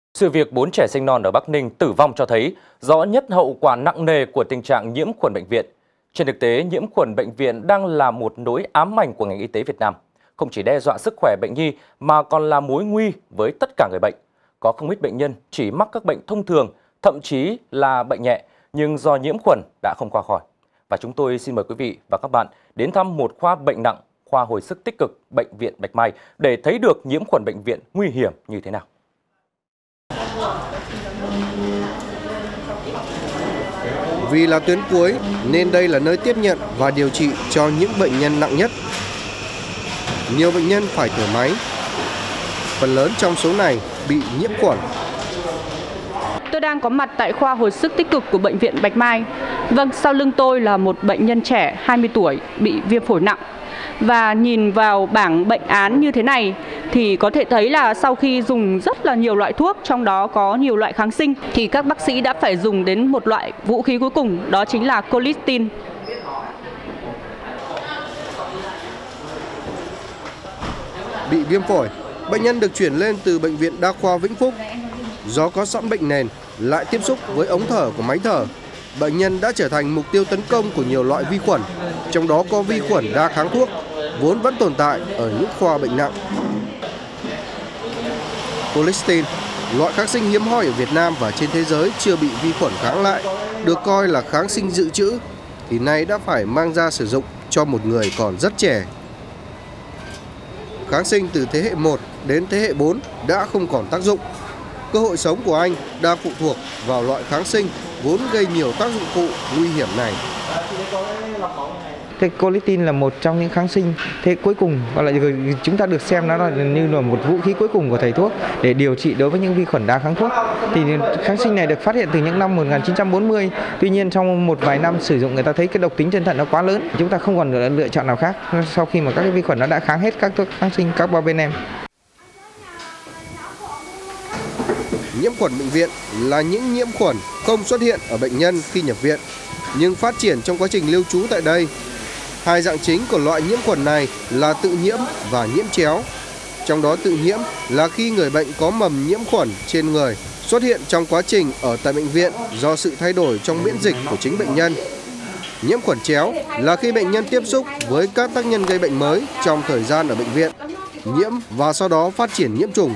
Sự việc 4 trẻ sinh non ở Bắc Ninh tử vong cho thấy rõ nhất hậu quả nặng nề của tình trạng nhiễm khuẩn bệnh viện. Trên thực tế, nhiễm khuẩn bệnh viện đang là một nỗi ám ảnh của ngành y tế Việt Nam. Không chỉ đe dọa sức khỏe bệnh nhi mà còn là mối nguy với tất cả người bệnh. Có không ít bệnh nhân chỉ mắc các bệnh thông thường, thậm chí là bệnh nhẹ, nhưng do nhiễm khuẩn đã không qua khỏi. Và chúng tôi xin mời quý vị và các bạn đến thăm một khoa bệnh nặng, khoa hồi sức tích cực Bệnh viện Bạch Mai để thấy được nhiễm khuẩn bệnh viện nguy hiểm như thế nào. Vì là tuyến cuối nên đây là nơi tiếp nhận và điều trị cho những bệnh nhân nặng nhất. Nhiều bệnh nhân phải thở máy. Phần lớn trong số này bị nhiễm khuẩn. Tôi đang có mặt tại khoa hồi sức tích cực của Bệnh viện Bạch Mai. Vâng, sau lưng tôi là một bệnh nhân trẻ 20 tuổi bị viêm phổi nặng. Và nhìn vào bảng bệnh án như thế này thì có thể thấy là sau khi dùng rất là nhiều loại thuốc, trong đó có nhiều loại kháng sinh, thì các bác sĩ đã phải dùng đến một loại vũ khí cuối cùng, đó chính là colistin. Bị viêm phổi, bệnh nhân được chuyển lên từ Bệnh viện Đa khoa Vĩnh Phúc. Do có sẵn bệnh nền, lại tiếp xúc với ống thở của máy thở, bệnh nhân đã trở thành mục tiêu tấn công của nhiều loại vi khuẩn, trong đó có vi khuẩn đa kháng thuốc, vốn vẫn tồn tại ở những khoa bệnh nặng. Colistin, loại kháng sinh hiếm hoi ở Việt Nam và trên thế giới chưa bị vi khuẩn kháng lại, được coi là kháng sinh dự trữ, thì nay đã phải mang ra sử dụng cho một người còn rất trẻ. Kháng sinh từ thế hệ 1 đến thế hệ 4 đã không còn tác dụng. Cơ hội sống của anh đang phụ thuộc vào loại kháng sinh vốn gây nhiều tác dụng phụ nguy hiểm này. Cái colistin là một trong những kháng sinh thế cuối cùng, gọi là chúng ta được xem nó là như là một vũ khí cuối cùng của thầy thuốc để điều trị đối với những vi khuẩn đa kháng thuốc. Thì kháng sinh này được phát hiện từ những năm 1940. Tuy nhiên trong một vài năm sử dụng người ta thấy cái độc tính trên thận nó quá lớn, chúng ta không còn lựa chọn nào khác sau khi mà các cái vi khuẩn nó đã kháng hết các thuốc kháng sinh carbapenem. Nhiễm khuẩn bệnh viện là những nhiễm khuẩn không xuất hiện ở bệnh nhân khi nhập viện, nhưng phát triển trong quá trình lưu trú tại đây. Hai dạng chính của loại nhiễm khuẩn này là tự nhiễm và nhiễm chéo. Trong đó tự nhiễm là khi người bệnh có mầm nhiễm khuẩn trên người xuất hiện trong quá trình ở tại bệnh viện do sự thay đổi trong miễn dịch của chính bệnh nhân. Nhiễm khuẩn chéo là khi bệnh nhân tiếp xúc với các tác nhân gây bệnh mới trong thời gian ở bệnh viện, nhiễm và sau đó phát triển nhiễm trùng.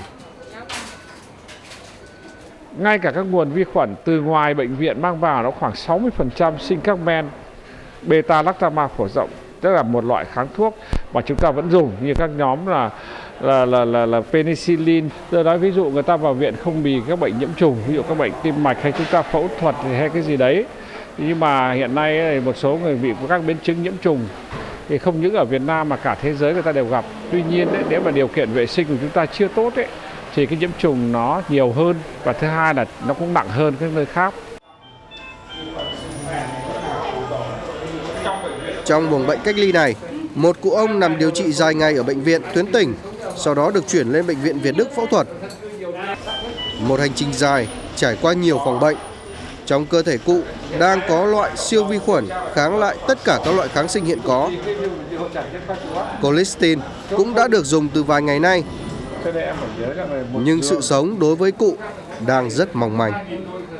Ngay cả các nguồn vi khuẩn từ ngoài bệnh viện mang vào nó khoảng 60% sinh các men beta-lactam phổ rộng, tức là một loại kháng thuốc mà chúng ta vẫn dùng như các nhóm là penicillin. Tôi nói ví dụ người ta vào viện không vì các bệnh nhiễm trùng, ví dụ các bệnh tim mạch hay chúng ta phẫu thuật hay cái gì đấy. Nhưng mà hiện nay một số người bị có các biến chứng nhiễm trùng thì không những ở Việt Nam mà cả thế giới người ta đều gặp. Tuy nhiên nếu mà điều kiện vệ sinh của chúng ta chưa tốt thì cái nhiễm trùng nó nhiều hơn, và thứ hai là nó cũng nặng hơn các nơi khác. Trong buồng bệnh cách ly này, một cụ ông nằm điều trị dài ngày ở bệnh viện tuyến tỉnh, sau đó được chuyển lên bệnh viện Việt Đức phẫu thuật. Một hành trình dài trải qua nhiều phòng bệnh. Trong cơ thể cụ đang có loại siêu vi khuẩn kháng lại tất cả các loại kháng sinh hiện có. Colistin cũng đã được dùng từ vài ngày nay, nhưng sự sống đối với cụ đang rất mong manh.